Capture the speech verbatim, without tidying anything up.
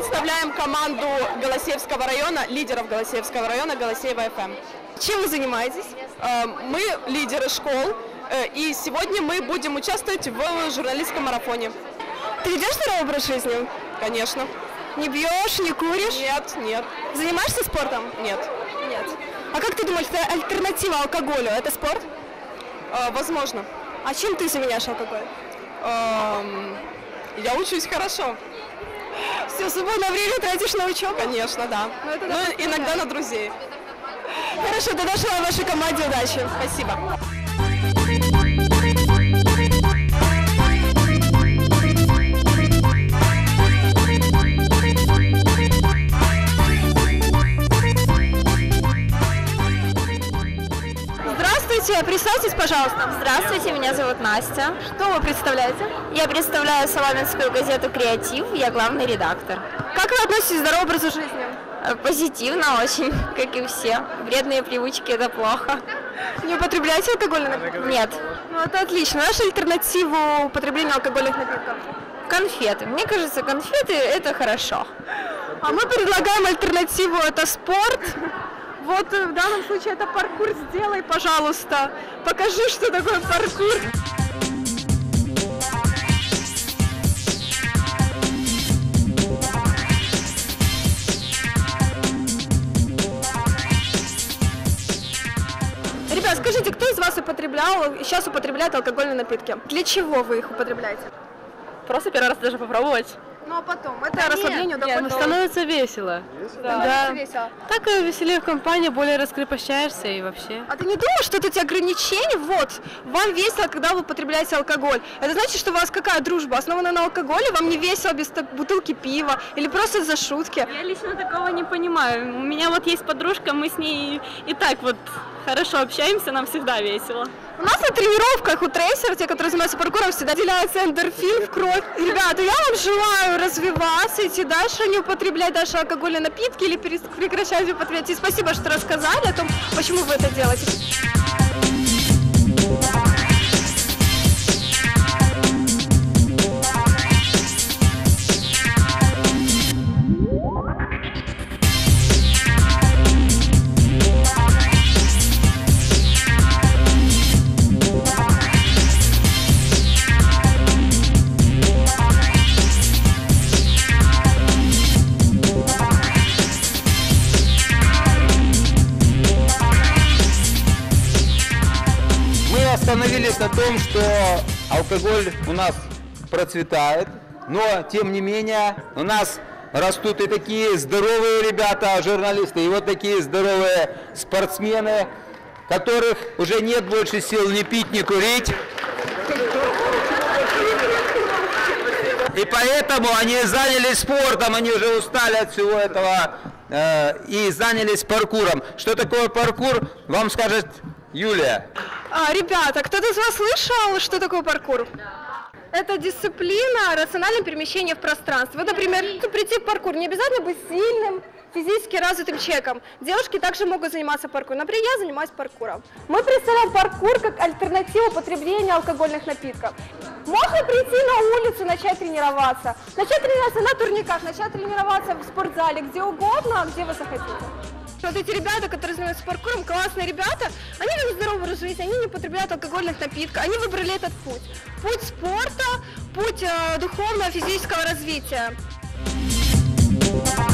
представляем команду Голосеевского района, лидеров Голосеевского района, Голосеева эф эм. Чем вы занимаетесь? Мы лидеры школ, и сегодня мы будем участвовать в журналистском марафоне. Ты ведешь здоровый образ жизни? Конечно. Не пьешь, не куришь? Нет, нет. Занимаешься спортом? Нет. Нет. А как ты думаешь, это альтернатива алкоголю? Это спорт? А, возможно. А чем ты заменяешь алкоголь? А, я учусь хорошо. Все свободное время тратишь на учебу? Конечно, да. Ну, это ну иногда на друзей. Хорошо, тогда желаю вашей команде удачи. Спасибо. Здравствуйте, представьтесь, пожалуйста. Здравствуйте, меня зовут Настя. Что вы представляете? Я представляю Соломенскую газету «Креатив», я главный редактор. Как вы относитесь к здоровому образу жизни? Позитивно очень, как и все. Вредные привычки – это плохо. Не употребляете алкогольные напитки? Нет. Ну это отлично. Наша альтернатива употреблению алкогольных напитков? Конфеты. Мне кажется, конфеты – это хорошо. А мы предлагаем альтернативу – это спорт. Вот в данном случае это паркур. Сделай, пожалуйста. Покажи, что такое паркур. Ребят, скажите, кто из вас употреблял, сейчас употребляет алкогольные напитки? Для чего вы их употребляете? Просто первый раз даже попробовать. Ну а потом, это расслабление, нет, становится весело. Да. Становится весело. Так и веселее в компании, более раскрепощаешься и вообще. А ты не думаешь, что эти ограничения, вот, вам весело, когда вы употребляете алкоголь? Это значит, что у вас какая дружба? Основана на алкоголе? Вам не весело без бутылки пива? Или просто за шутки? Я лично такого не понимаю. У меня вот есть подружка, мы с ней и так вот хорошо общаемся, нам всегда весело. У нас на тренировках у трейсеров, те, которые занимаются паркуром, всегда выделяется эндорфин в кровь. Ребята, я вам желаю развиваться, идти дальше, не употреблять даже алкогольные напитки или прекращать употреблять. И спасибо, что рассказали о том, почему вы это делаете. Остановились на том, что алкоголь у нас процветает, но тем не менее у нас растут и такие здоровые ребята, журналисты, и вот такие здоровые спортсмены, которых уже нет больше сил ни пить, ни курить. И поэтому они занялись спортом, они уже устали от всего этого э, и занялись паркуром. Что такое паркур, вам скажет Юлия. А, ребята, кто-то из вас слышал, что такое паркур? Это дисциплина рационального перемещения в пространстве. Вот, например, прийти в паркур, не обязательно быть сильным, физически развитым человеком. Девушки также могут заниматься паркуром. Например, я занимаюсь паркуром. Мы представляем паркур как альтернативу употреблению алкогольных напитков. Можно прийти на улицу, начать тренироваться. Начать тренироваться на турниках, начать тренироваться в спортзале, где угодно, где вы захотите. Вот эти ребята, которые занимаются паркуром, классные ребята, они ведут здоровый образ жизни, они не употребляют алкогольных напитков, они выбрали этот путь. Путь спорта, путь э, духовного, физического развития.